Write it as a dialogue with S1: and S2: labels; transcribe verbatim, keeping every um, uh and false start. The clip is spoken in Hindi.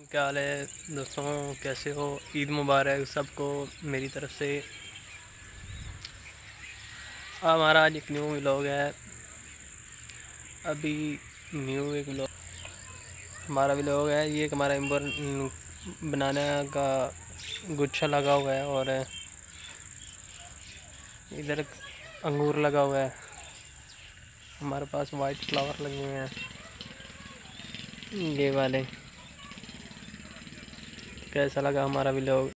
S1: क्या हाल है दोस्तों, कैसे हो? ईद मुबारक सबको मेरी तरफ से। हमारा आज एक न्यू व्लॉग है। अभी न्यू एक व्लॉग हमारा व्लॉग है। ये एक हमारा इम्बर बनाना का गुच्छा लगा हुआ है और इधर अंगूर लगा हुआ है। हमारे पास वाइट फ्लावर लगे हुए हैं, ये वाले। कैसा लगा हमारा व्लॉग?